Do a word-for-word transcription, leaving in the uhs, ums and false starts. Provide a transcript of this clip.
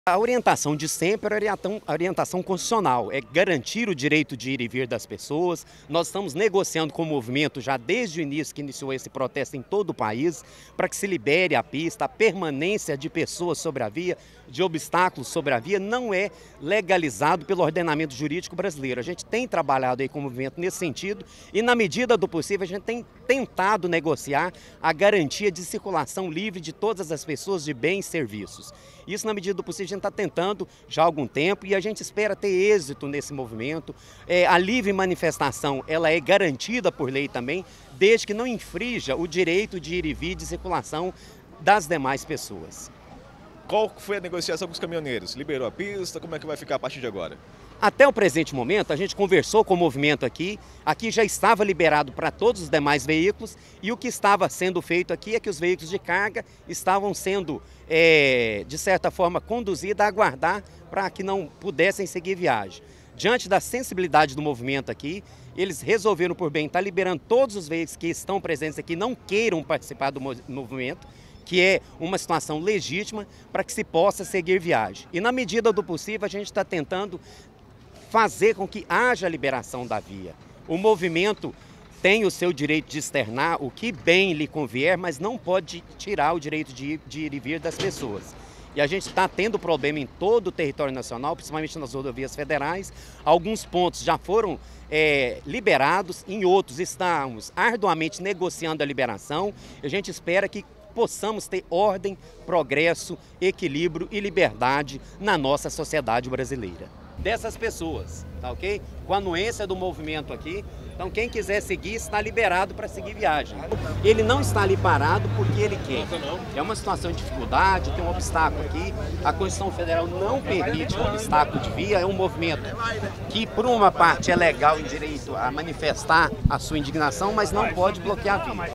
A orientação de sempre é orientação, orientação constitucional, é garantir o direito de ir e vir das pessoas. Nós estamos negociando com o movimento já desde o início que iniciou esse protesto em todo o país, para que se libere a pista, a permanência de pessoas sobre a via, de obstáculos sobre a via, não é legalizado pelo ordenamento jurídico brasileiro. A gente tem trabalhado aí com o movimento nesse sentido e, na medida do possível, a gente tem tentado negociar a garantia de circulação livre de todas as pessoas de bens e serviços. Isso, na medida do possível, a gente está tentando já há algum tempo e a gente espera ter êxito nesse movimento. É, a livre manifestação ela é garantida por lei também, desde que não infrinja o direito de ir e vir de circulação das demais pessoas. Qual foi a negociação com os caminhoneiros? Liberou a pista? Como é que vai ficar a partir de agora? Até o presente momento, a gente conversou com o movimento aqui, aqui já estava liberado para todos os demais veículos e o que estava sendo feito aqui é que os veículos de carga estavam sendo, é, de certa forma, conduzidos a aguardar para que não pudessem seguir viagem. Diante da sensibilidade do movimento aqui, eles resolveram por bem estar liberando todos os veículos que estão presentes aqui, não queiram participar do movimento, que é uma situação legítima para que se possa seguir viagem. E na medida do possível a gente está tentando fazer com que haja liberação da via. O movimento tem o seu direito de externar o que bem lhe convier, mas não pode tirar o direito de ir, de ir e vir das pessoas. E a gente está tendo problema em todo o território nacional, principalmente nas rodovias federais. Alguns pontos já foram é, liberados, em outros estamos arduamente negociando a liberação. A gente espera que possamos ter ordem, progresso, equilíbrio e liberdade na nossa sociedade brasileira. Dessas pessoas, tá ok? Com a anuência do movimento aqui, então quem quiser seguir está liberado para seguir viagem. Ele não está ali parado porque ele quer. É uma situação de dificuldade, tem um obstáculo aqui, a Constituição Federal não permite um obstáculo de via, é um movimento que por uma parte é legal em direito a manifestar a sua indignação, mas não pode bloquear a via.